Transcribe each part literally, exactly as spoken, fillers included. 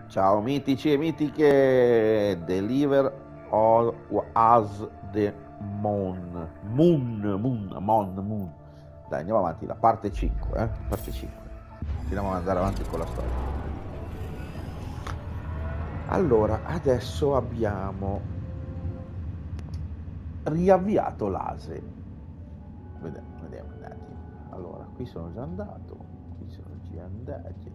Ciao mitici e mitiche, deliver all us the moon, moon, moon, moon, moon. Dai, andiamo avanti, la parte cinque, eh? Parte cinque. Continuiamo ad andare avanti con la storia. Allora, adesso abbiamo riavviato l'ase. Vediamo, vediamo un attimo. Allora, qui sono già andato, qui sono già andati.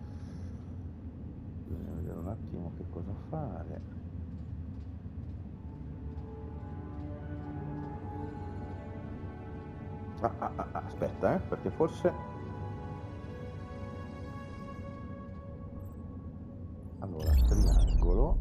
Bisogna vedere un attimo che cosa fare. Ah, ah, ah, aspetta, eh, perché forse... Allora, triangolo.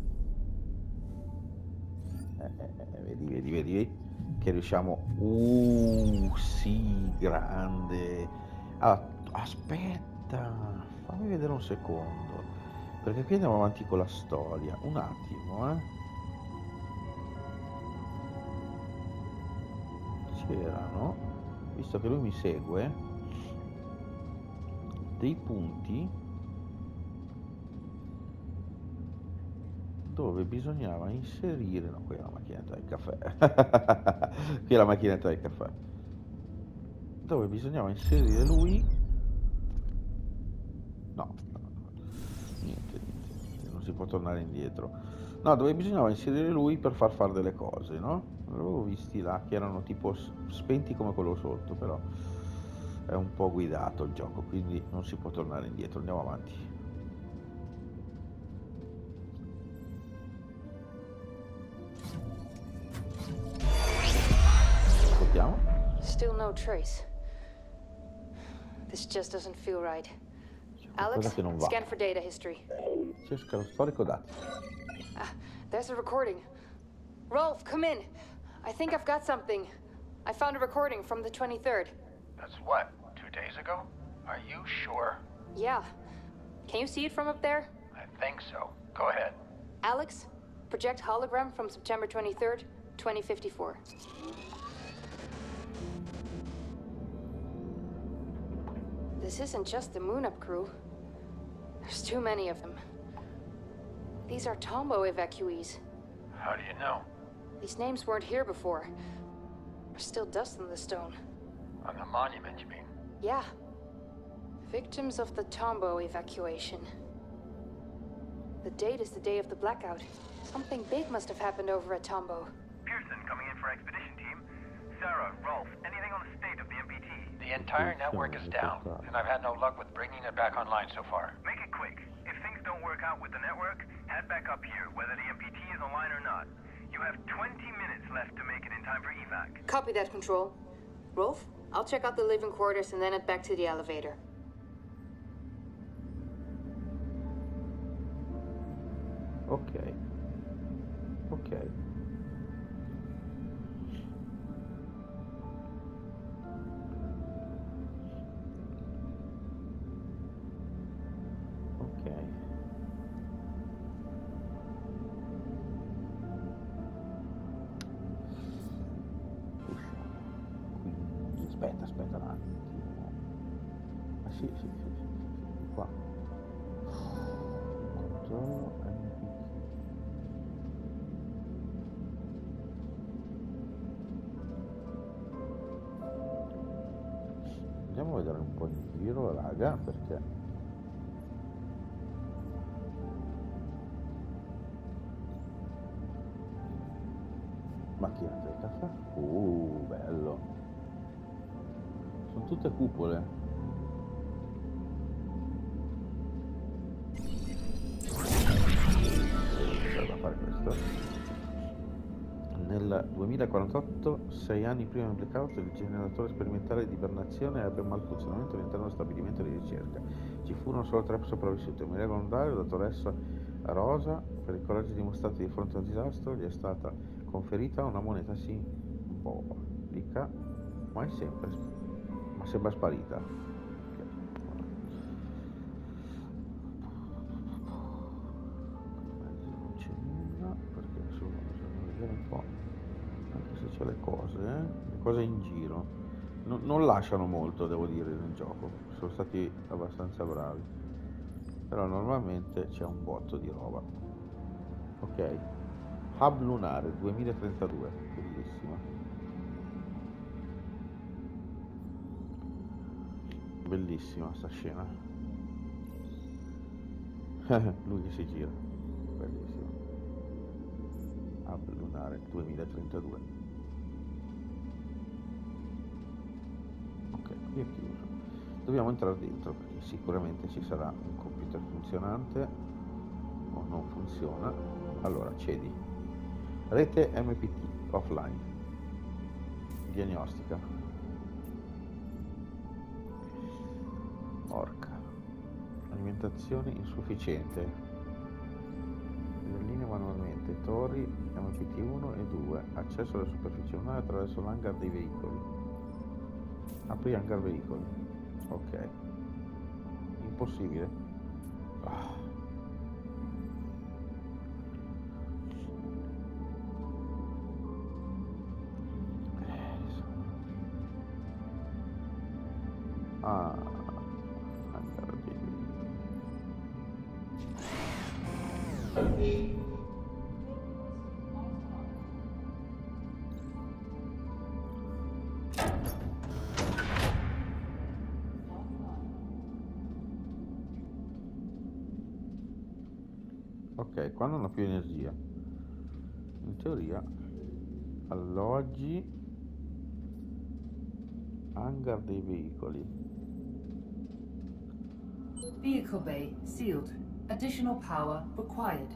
Eh, eh, eh, vedi, vedi, vedi, che riusciamo... Uh, sì, grande. Allora, aspetta, fammi vedere un secondo, perché qui andiamo avanti con la storia. Un attimo, eh. C'erano, visto che lui mi segue, dei punti dove bisognava inserire, no, qui è la macchinetta del caffè, qui è la macchinetta del caffè, dove bisognava inserire lui, no, no, no, niente, niente, niente, non si può tornare indietro, no, dove bisognava inserire lui per far fare delle cose, no? L'avevo visti là che erano tipo spenti come quello sotto, però è un po' guidato il gioco, quindi non si può tornare indietro, andiamo avanti. Ascoltiamo. Still no trace. This just doesn't feel right. Alex, Cosa che non va. scan for data history. Cerca lo storico dati. Ah, there's a recording. Rolf, come in. I think I've got something. I found a recording from the twenty-third. That's what, two days ago? Are you sure? Yeah. Can you see it from up there? I think so. Go ahead. Alex, project hologram from September twenty-third, twenty fifty-four. This isn't just the Moon Up crew. There's too many of them. These are Tombo evacuees. How do you know? These names weren't here before. There's still dust on the stone. On the monument, you mean? Yeah. Victims of the Tombo evacuation. The date is the day of the blackout. Something big must have happened over at Tombo. Pearson coming in for expedition team. Sarah, Rolf, anything on the state of the M P T? The entire network is down, and I've had no luck with bringing it back online so far. Make it quick. If things don't work out with the network, head back up here, whether the M P T is online or not. You have twenty minutes left to make it in time for evac. Copy that, Control. Rolf, I'll check out the living quarters and then head back to the elevator. Ok. Ok. Ok. Quindi, aspetta, aspetta un attimo. Ah sì, sì, sì, sì, sì, sì, qua. Controllo M P T. Andiamo a vedere un po' in giro, raga, perché... Macchinetta del caffè. Uh, bello. Sono tutte cupole. Serve a fare questo. Nel duemilaquarantotto, sei anni prima del blackout, il generatore sperimentale di ibernazione ebbe un malfunzionamento all'interno dello stabilimento di ricerca. Ci furono solo tre sopravvissuti. Un miracolo volontario, la dottoressa Rosa, per il coraggio dimostrato di fronte al disastro, gli è stata conferita una moneta simbolica, ma è sempre, ma sembra sparita. Okay. Non c'è nulla, perché adesso bisogna vedere un po', anche se c'è le cose, eh? Le cose in giro. No, non lasciano molto, devo dire, nel gioco. Sono stati abbastanza bravi. però normalmente c'è un botto di roba. Ok, hub lunare duemilatrentadue, bellissima, bellissima sta scena. Lui che si gira, bellissimo. Hub lunare duemilatrentadue. Ok, qui è chiuso. Dobbiamo entrare dentro perché sicuramente ci sarà un computer funzionante o non funziona. Allora, cedi. Rete M P T offline. Diagnostica. Orca. Alimentazione insufficiente. Linee manualmente. Torri M P T uno e due. Accesso alla superficie lunare attraverso l'hangar dei veicoli. Apri hangar veicoli. Ok. Impossibile. Ah. Ah, hangar dei veicoli. Ok, qua non ho più energia. In teoria, alloggi, hangar dei veicoli. Vehicle bay sealed. Additional power required.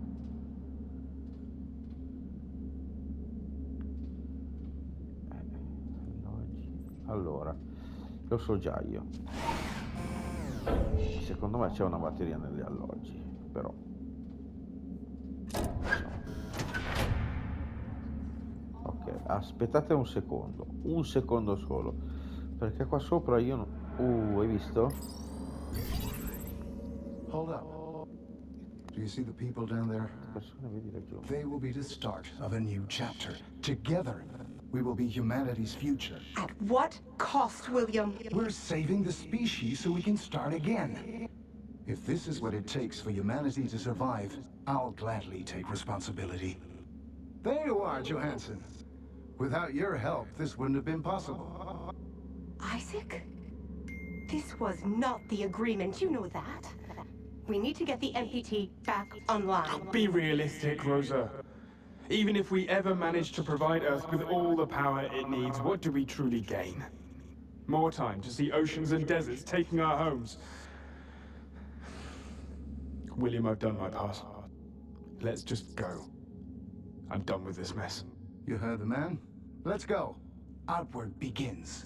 Eh, alloggi. Allora, lo so già io. Secondo me c'è una batteria negli alloggi, però. Ok, aspettate un secondo, un secondo solo, perché qua sopra io non... Uh, hai visto? Hold up. Do you see the people down there? Persone, vedi laggiù. They will be the start of a new chapter. Together, we will be humanity's future. At what cost, William? We're saving the species so we can start again. If this is what it takes for humanity to survive, I'll gladly take responsibility. There you are, Johansson. Without your help, this wouldn't have been possible. Isaac? This was not the agreement, you know that. We need to get the M P T back online. Be realistic, Rosa. Even if we ever manage to provide Earth with all the power it needs, what do we truly gain? More time to see oceans and deserts taking our homes. William, I've done my part. Let's just go. I'm done with this mess. You heard the man? Let's go. Outward begins.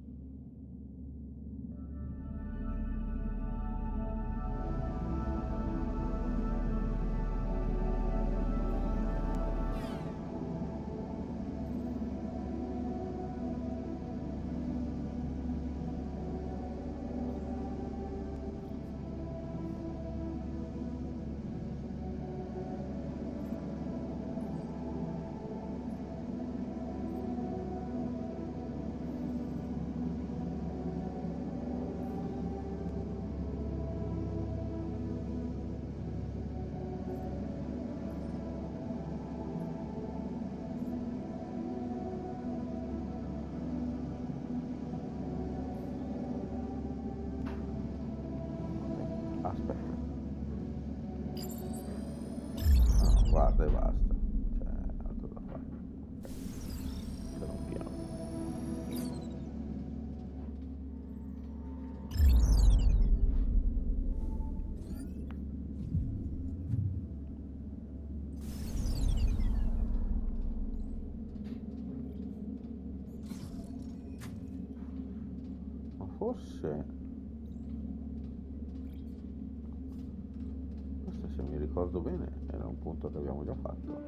Aspetta. No, guarda e basta. Cioè, altro da fare. Ok. C'era un piano. Ma forse... se mi ricordo bene era un punto che abbiamo già fatto.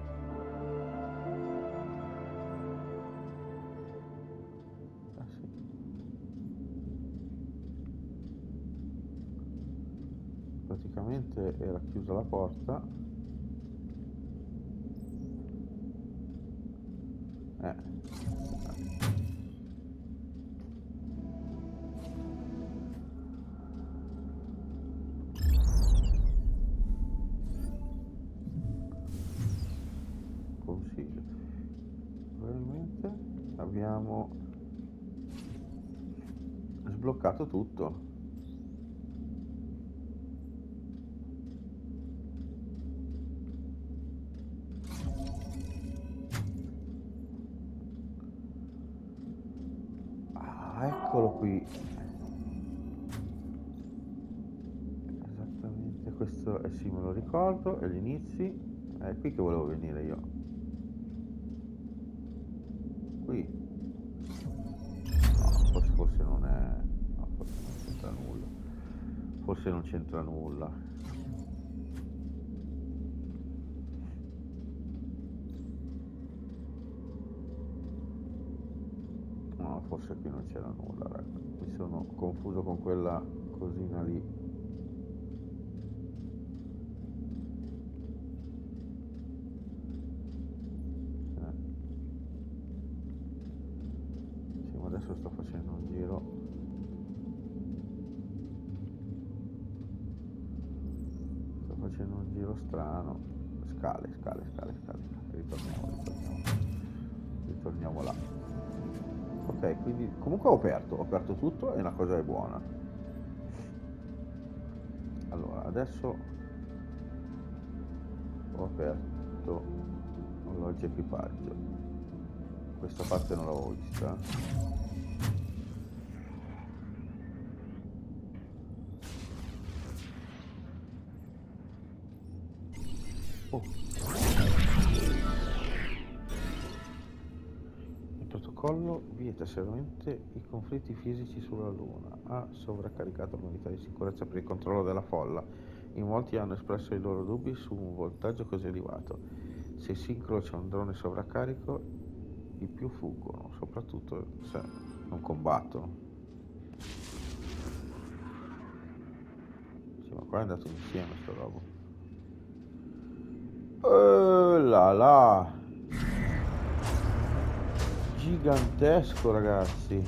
Ah, sì. Praticamente era chiusa la porta. Eh. niente, abbiamo sbloccato tutto. Ah, eccolo qui. Esattamente, questo è sì, me lo ricordo, è gli inizi. È qui che volevo venire io. Qui. No, forse, forse non è... No, forse non c'entra nulla. Forse non c'entra nulla. No, forse qui non c'era nulla, raga. Mi sono confuso con quella cosina lì. Adesso sto facendo un giro. Sto facendo un giro strano. Scale, scale, scale, scale. Ritorniamo, ritorniamo. Ritorniamo là. Ok, quindi comunque ho aperto, ho aperto tutto e una cosa è buona. Allora, adesso ho aperto l'oggi equipaggio. Questa parte non l'avevo vista. Oh. Il protocollo vieta seriamente i conflitti fisici sulla Luna. Ha sovraccaricato l'unità di sicurezza per il controllo della folla. In molti hanno espresso i loro dubbi su un voltaggio così elevato. Se si incrocia un drone sovraccarico, i più fuggono, soprattutto se non combattono. Sì, ma qua è andato insieme sta roba. Oh là là, gigantesco, ragazzi.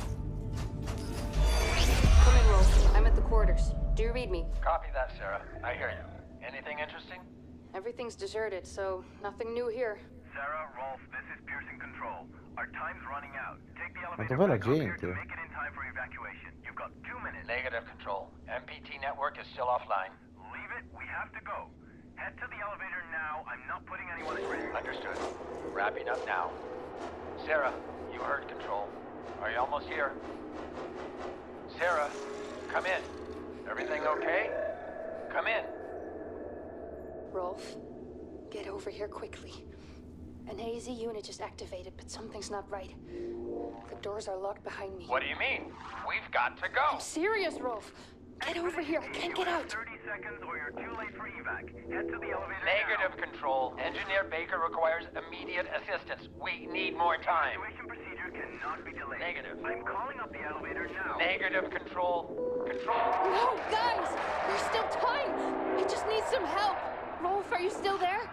Come in, Rolf. I'm at the quarters. Do you read me? Copy that, Sarah. I hear you. Anything interesting? Everything's deserted, so nothing new here. Sarah, Rolf, this is Pearson Control. Our time's running out. Take the Ma elevator dov'è la back up here gente? to make it in time for evacuation. You've got two minutes. Negative, Control. M P T network is still offline. Leave it. We have to go. Head to the elevator now. I'm not putting anyone at risk. Understood. Wrapping up now. Sarah, you heard Control. Are you almost here? Sarah, come in. Everything okay? Come in. Rolf, get over here quickly. An A Z unit just activated, but something's not right. The doors are locked behind me. What do you mean? We've got to go. I'm serious, Rolf. Get over here. I can't get out. thirty seconds or you're too late for evac. Head to the elevator Negative, now. Control. Engineer Baker requires immediate assistance. We need more time. Evacuation procedure cannot be delayed. Negative. I'm calling up the elevator now. Negative, Control. Control. No, guys! There's still time! I just need some help! Rolf, are you still there?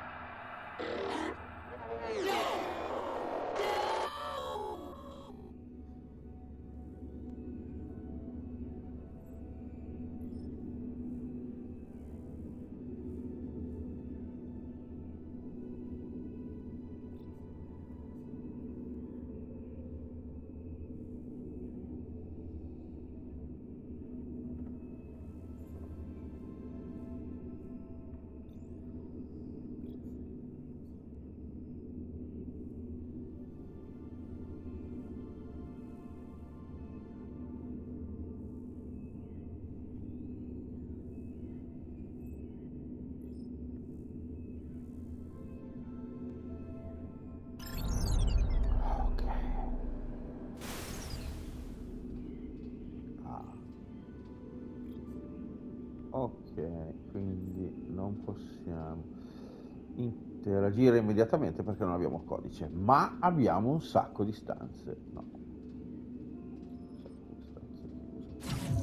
Ok, quindi non possiamo interagire immediatamente perché non abbiamo codice, ma abbiamo un sacco di stanze. No. Un sacco di stanze.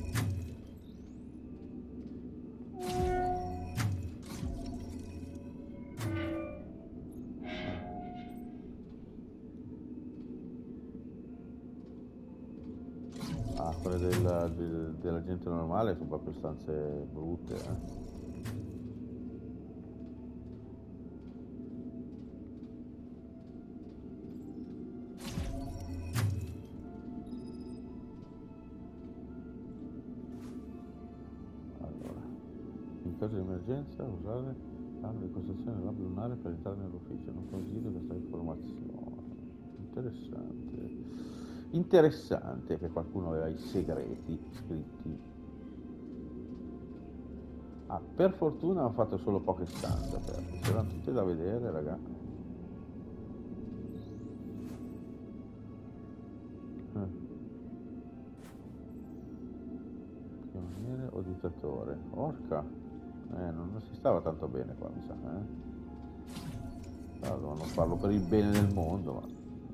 Ah, quelle della, de, della gente normale sono proprio stanze brutte, eh. caso di emergenza usare l'arma di costruzione della lunare per entrare nell'ufficio. Non condivido questa informazione. Interessante. Interessante che qualcuno aveva i segreti scritti. Ah, per fortuna ho fatto solo poche stanze aperte, c'erano tutte da vedere, raga. Eh. Pioniere o dittatore? Orca! Eh, non, non si stava tanto bene qua, mi sa, eh? Allora, non parlo per il bene del mondo, ma...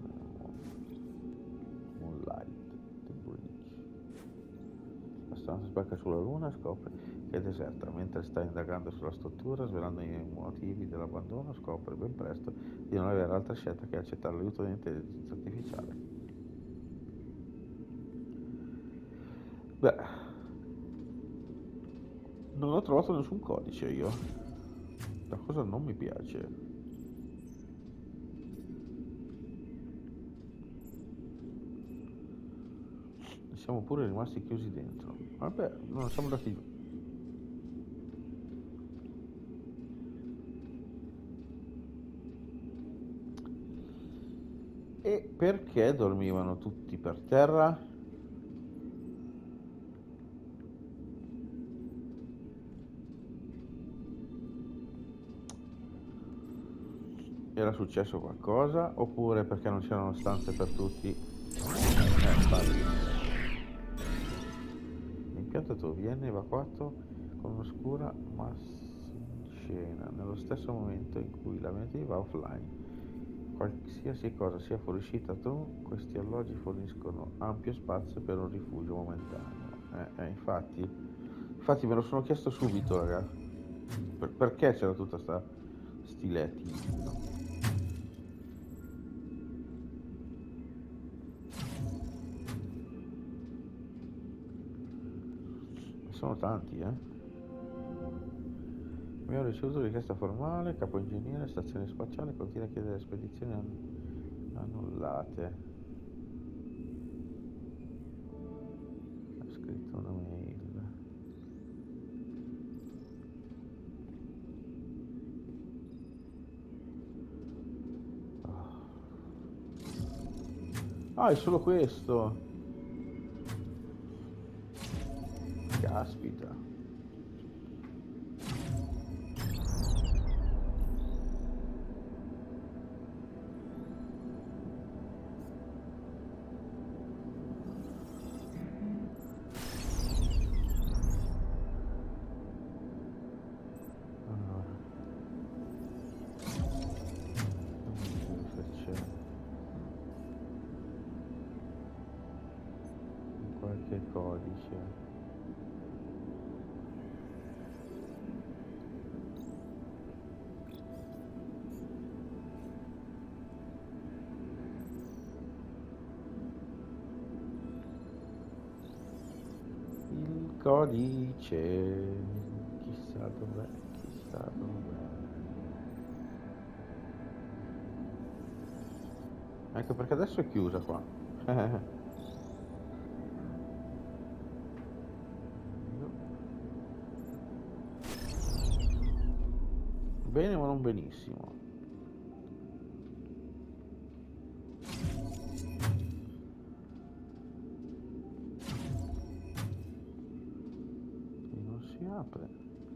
Moonlight, The Bridge. La stanza spacca sulla luna e scopre che è deserta. Mentre sta indagando sulla struttura, svelando i motivi dell'abbandono, scopre ben presto di non avere altra scelta che accettare l'aiuto dell'intelligenza artificiale. Beh, non ho trovato nessun codice io. La cosa non mi piace. Siamo pure rimasti chiusi dentro. Vabbè, non siamo andati giù. E perché dormivano tutti per terra? Era successo qualcosa? Oppure perché non c'erano stanze per tutti? Eh, infatti. L'impianto viene evacuato con un'oscura massincena nello stesso momento in cui la mente va offline. Qualsiasi cosa sia fuoriuscita tu, questi alloggi forniscono ampio spazio per un rifugio momentaneo. Eh, eh, infatti, infatti me lo sono chiesto subito, raga. Per, perché c'era tutta sta stiletti? No? Sono tanti, eh. Abbiamo ricevuto richiesta formale, capo ingegnere, stazione spaziale, continua a chiedere spedizioni annullate. Ha scritto una mail. Ah, è solo questo. Caspita. Qualche codice. Il codice, chissà dov'è, chissà dov'è. Ecco perché adesso è chiusa qua. Bene ma non benissimo. E non si apre.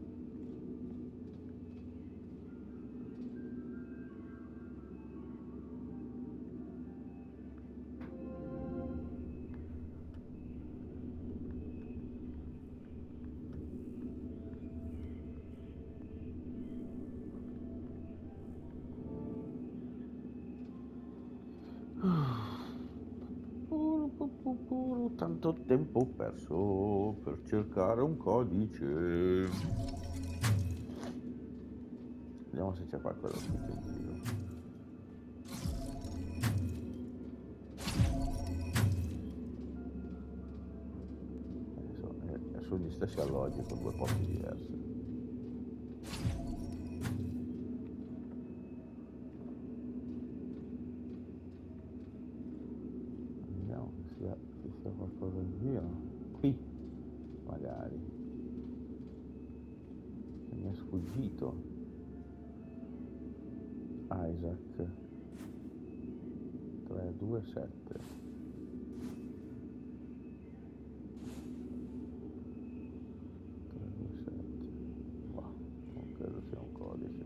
Tanto tempo perso per cercare un codice. Vediamo se c'è qualcosa scritto in giro. Adesso è, è sugli stessi alloggi con due posti diversi. Qualcosa in giro qui magari mi è sfuggito. Isaac tre due sette. tre due sette. Wow, non credo sia un codice.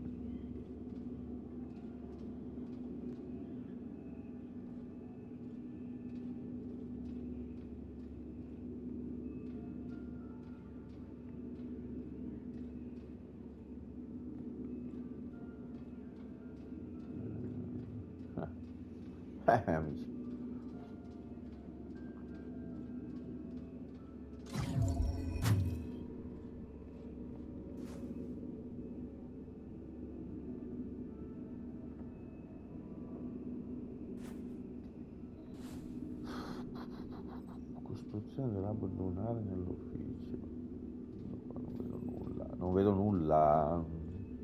Eh, amici. Costruzione dell'hub lunare nell'ufficio. Non vedo nulla. Non vedo nulla.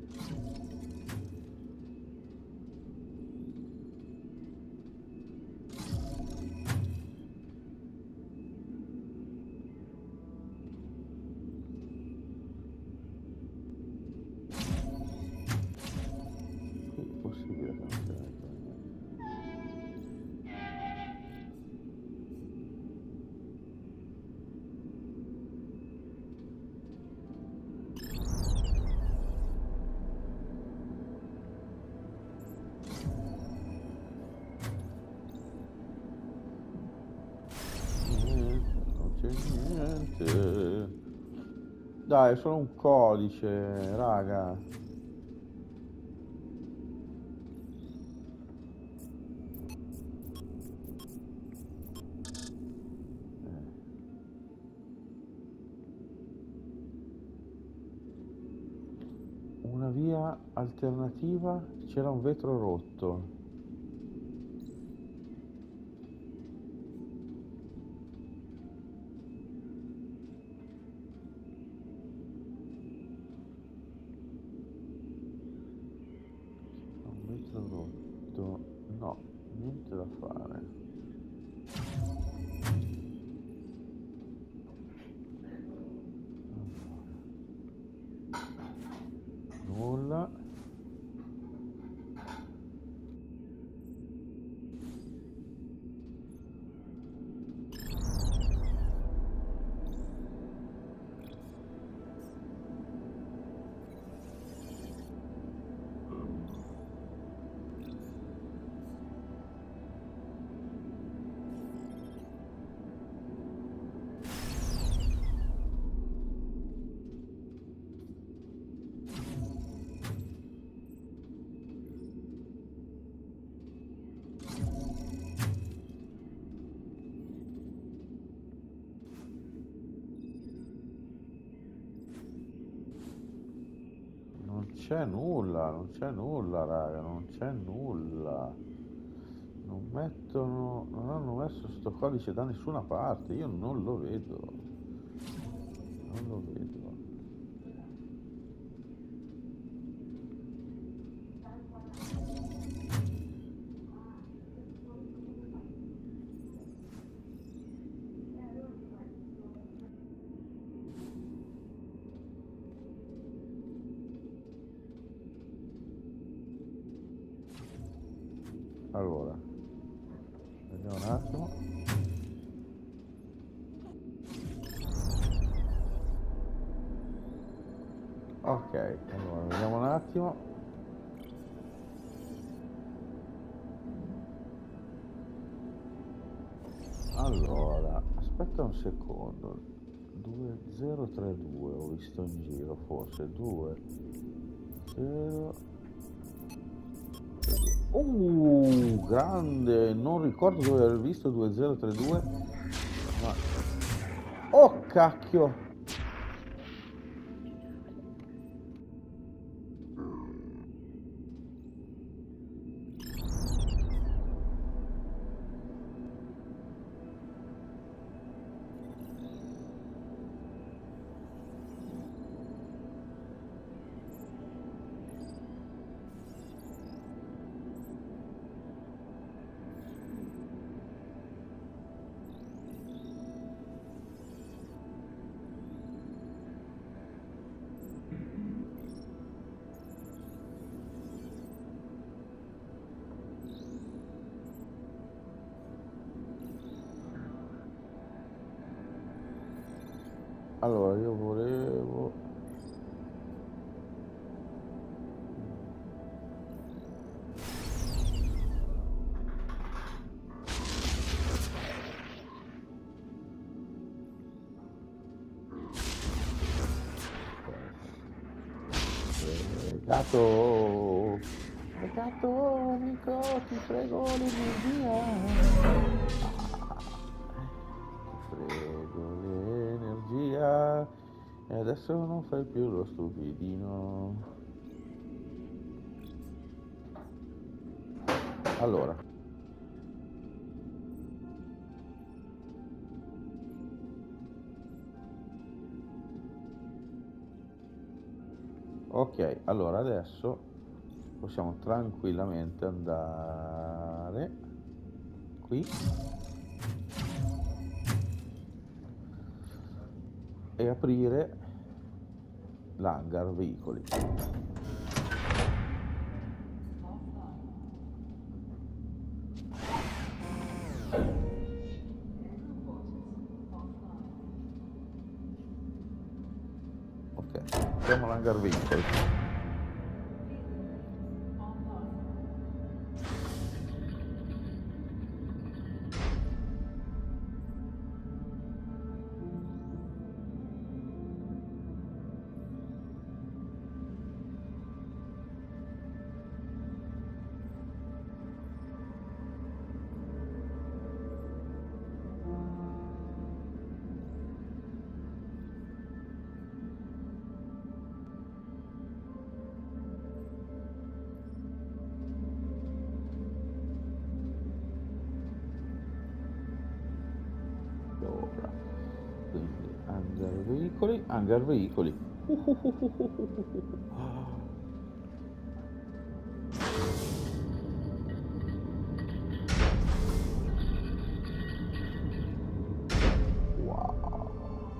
Niente. Dai, è solo un codice, raga. Una via alternativa, c'era un vetro rotto. Rotto, no, niente da fare. Nulla. Non c'è nulla, non c'è nulla, raga, non c'è nulla. Non mettono, non hanno messo sto codice da nessuna parte, io non lo vedo. Non lo vedo. Allora, vediamo un attimo. Ok, allora, vediamo un attimo. Allora, aspetta un secondo. due zero tre due ho visto in giro, forse due zero. Uh, grande, non ricordo dove aver visto due zero tre due, ma... Oh, cacchio! Allora, io volevo... Gatto, gatto amico, ti prego l'energia, ti prego l'energia, e adesso non fai più lo stupidino. Allora, ok, allora adesso possiamo tranquillamente andare qui e aprire l'hangar veicoli. Ok, apriamo l'hangar veicoli. Quindi hangar veicoli, hangar veicoli. Wow,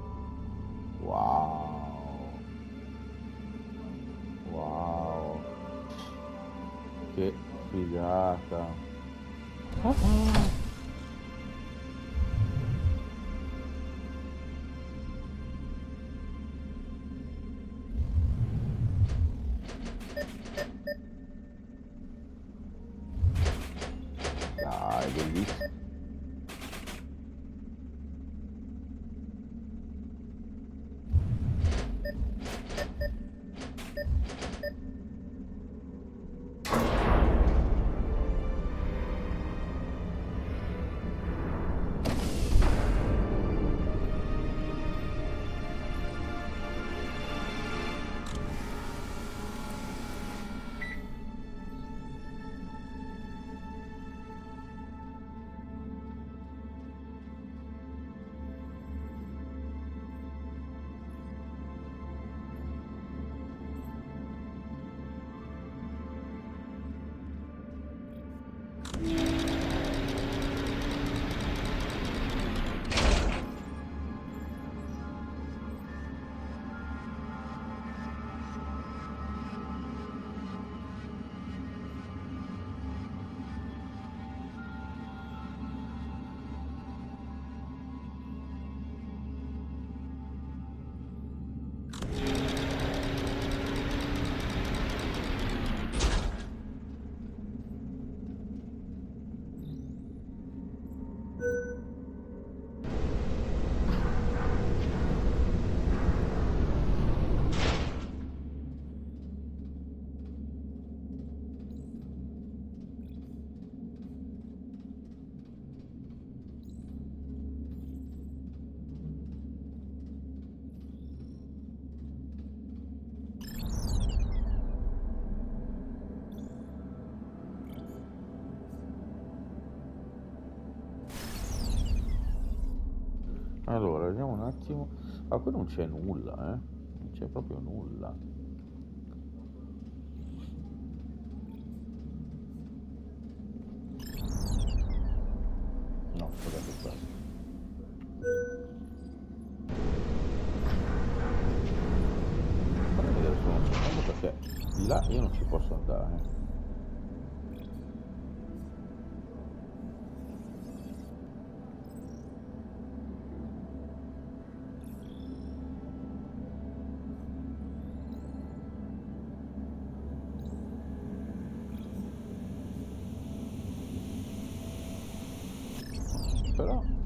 wow, wow, che figata. Ah. Dai, bellissimo. Allora, vediamo un attimo. Ah, qui non c'è nulla, eh. Non c'è proprio nulla. No, guardate qua. Fammi vedere solo un secondo perché di là io non ci posso andare.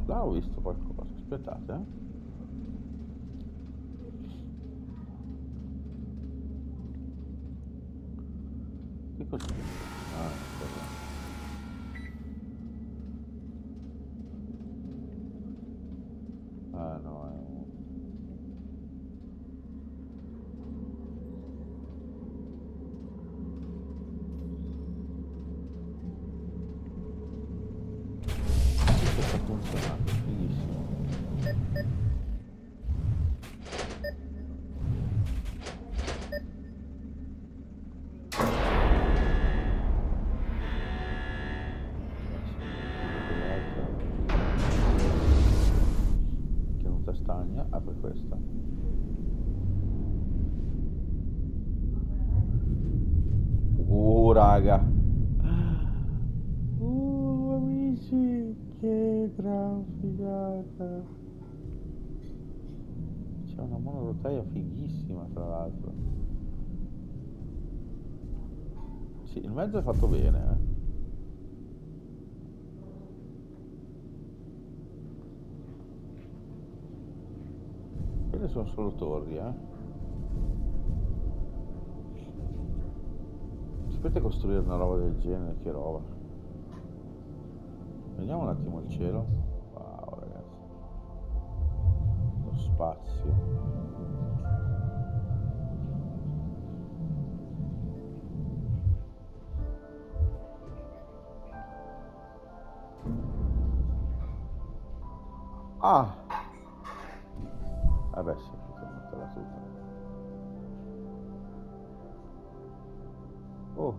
Là ho visto qualcosa, aspettate, eh. Che cos'è? Ah, aspetta. Ah no, è un... Questo sta funzionando, fighissimo. Stagna, apre questa. Uh raga, uh amici, che gran figata. C'è una monorotaia fighissima tra l'altro. Sì, il mezzo è fatto bene, eh. Quelle sono solo torri, eh. Sapete costruire una roba del genere, che roba. Vediamo un attimo il cielo. Wow ragazzi. Lo spazio. Ah! Vabbè sì, potremmo metterla tutta. Oh.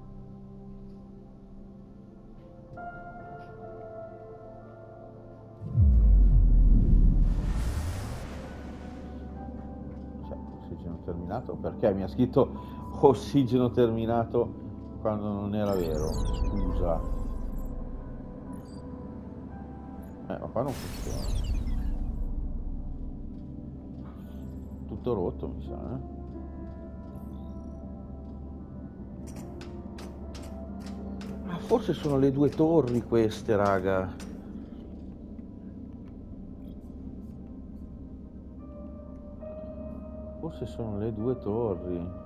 Cioè, ossigeno terminato? Perché mi ha scritto ossigeno terminato quando non era vero? Scusa. Eh, ma qua non funziona. Tutto rotto mi sa, eh? Ma forse sono le due torri queste, raga. Forse sono le due torri.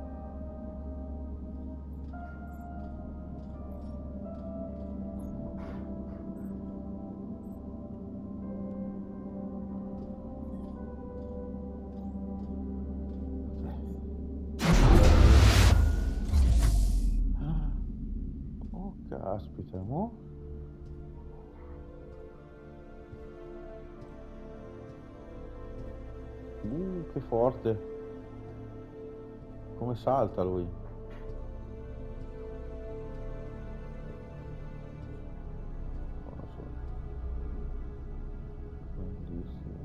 Caspita, mo? Uh, che forte. Come salta lui. Non lo so. Bellissimo.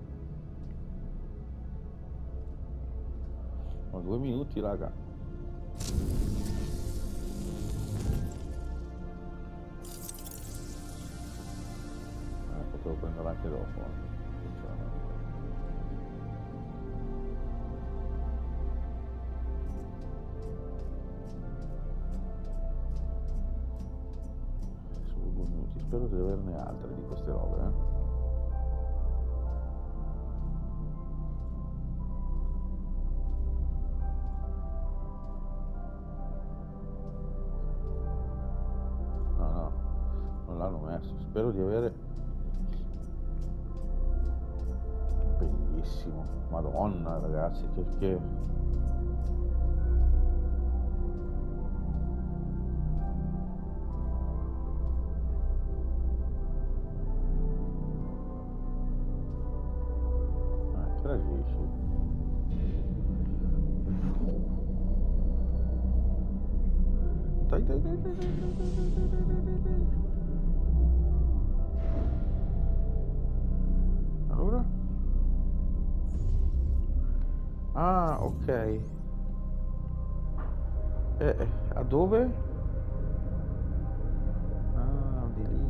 Ho due minuti, raga. Potevo prendere anche dopo, sinceramente. Solo due minuti, spero di averne altre di queste robe, eh. No, no, non l'hanno messo, spero di avere... Bellissimo, madonna ragazzi, che, che... Ah, interagisci. Dai, dai, dai, dai, dai, dai, dai, dai, dai, dai. Allora? Ah, ok. Eh, a dove? Ah, di lì.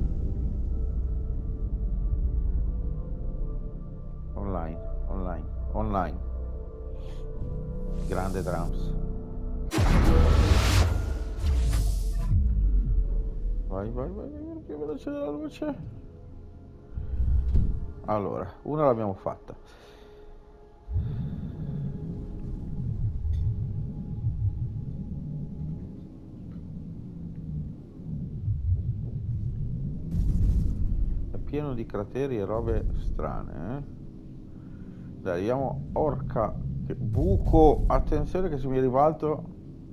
Online, online, online. Grande Drums. Vai, vai, vai, vai, più veloce della luce. Allora, una l'abbiamo fatta. È pieno di crateri e robe strane, eh? Dai, vediamo. Orca, che buco. Attenzione che se mi ribalto.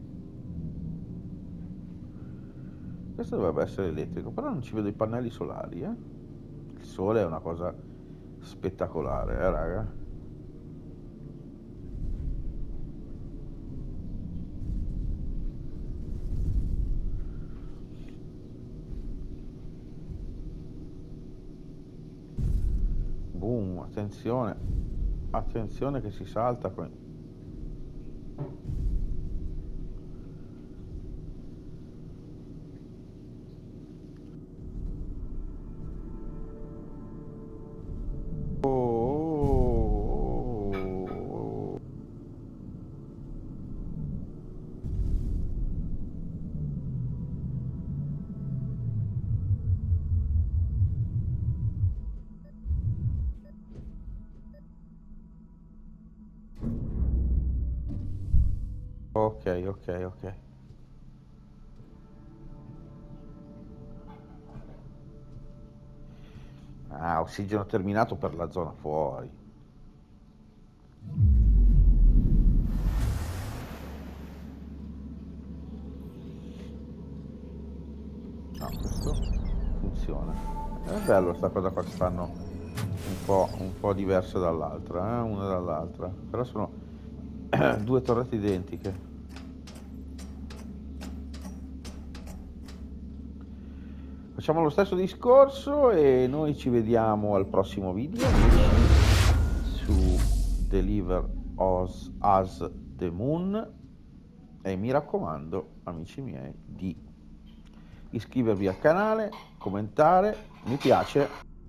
Questo dovrebbe essere elettrico, però non ci vedo i pannelli solari, eh? Il sole è una cosa spettacolare, eh, raga? Boom, attenzione. Attenzione che si salta qui. Ok, ok, ok. Ah, ossigeno terminato per la zona fuori. No, questo funziona. È bello sta cosa qua che fanno un po', un po' diverse dall'altra, eh? Una dall'altra. Però sono due torrette identiche. Facciamo lo stesso discorso e noi ci vediamo al prossimo video su Deliver Us, Us the Moon, e mi raccomando, amici miei, di iscrivervi al canale, commentare, mi piace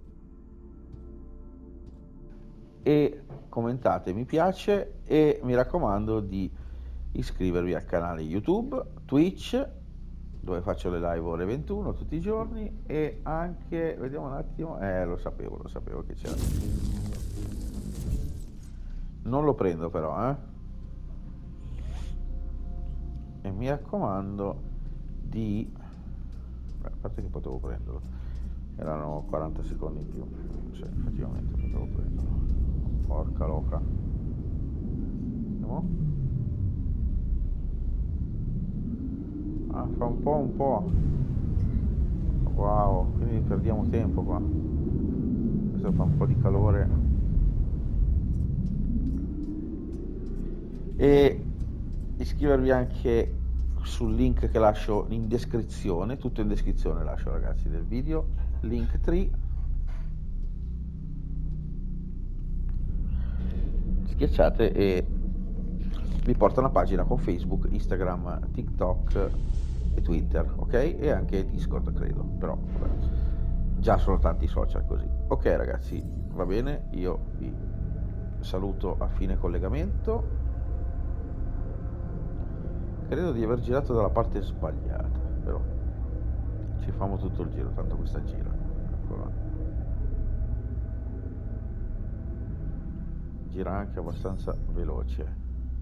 e commentate mi piace, e mi raccomando di iscrivervi al canale YouTube, Twitch, dove faccio le live ore ventuno tutti i giorni, e anche, vediamo un attimo, eh lo sapevo, lo sapevo che c'era, non lo prendo però, eh, e mi raccomando di, beh, a parte che potevo prenderlo, erano quaranta secondi in più, cioè effettivamente potevo prenderlo, porca loca, vediamo. Ah, fa un po' un po'. Wow, quindi perdiamo tempo qua. Questo fa un po' di calore. E iscrivervi anche sul link che lascio in descrizione, tutto in descrizione lascio, ragazzi, del video, Linktree. Schiacciate e vi porta una pagina con Facebook, Instagram, TikTok e Twitter, ok? E anche Discord, credo, però vabbè, già sono tanti social così. Ok ragazzi, va bene, io vi saluto a fine collegamento. Credo di aver girato dalla parte sbagliata, però ci famo tutto il giro, tanto questa gira. Eccola. Gira anche abbastanza veloce.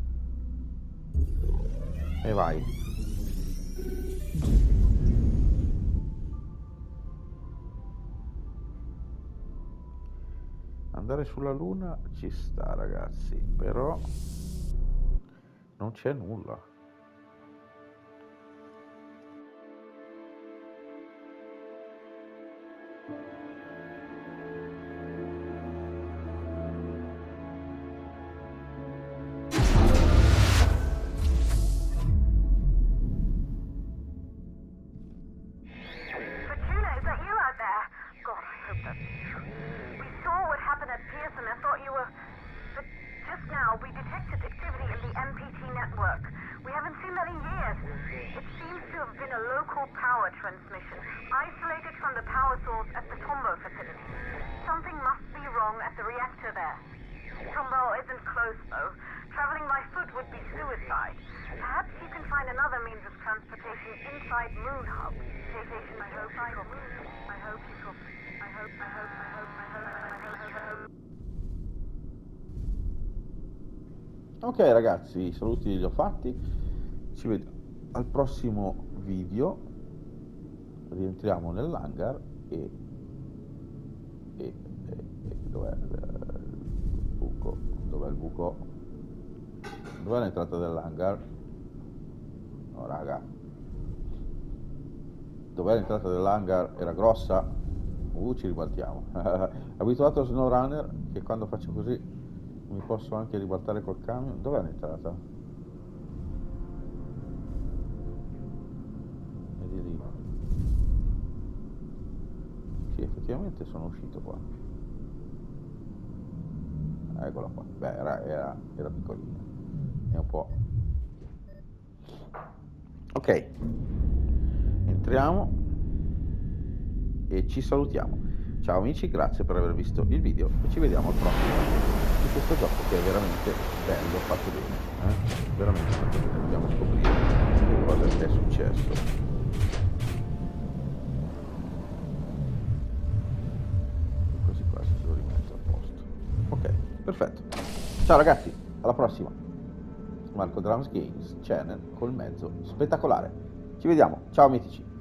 E vai. Andare sulla luna ci sta, ragazzi, però non c'è nulla. We detected activity in the M P T network. We slow. Traveling by foot would be suicide. Perhaps you can find another means of transportation inside Moon Hub. Station, I hope, I hope, I hope you hope, I hope, I hope, I hope, I hope, I hope, I hope. Ok ragazzi, i saluti li ho fatti, ci vediamo al prossimo video, rientriamo nell'hangar e, e, e, e dov'è il buco, dov'è il buco, dov'è l'entrata dell'hangar? No raga, dov'è l'entrata dell'hangar? Era grossa? Uh, ci ribaltiamo. Abituato a SnowRunner che quando faccio così mi posso anche ribaltare col camion. Dov'è l'entrata? È di lì. Sì, effettivamente sono uscito qua. Eccola qua. Beh, era, era, era piccolina. È un po'. Ok. Entriamo e ci salutiamo. Ciao amici, grazie per aver visto il video e ci vediamo al prossimo di questo gioco che è veramente bello, fatto bene, eh? Veramente fatto bene. Dobbiamo scoprire che cosa è successo. Così quasi ce lo rimetto a posto. Ok, perfetto. Ciao ragazzi, alla prossima. Marco Drums Games Channel col mezzo spettacolare. Ci vediamo, ciao mitici.